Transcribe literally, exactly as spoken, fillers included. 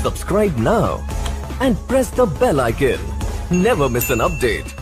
Subscribe now and press the bell icon. Never miss an update.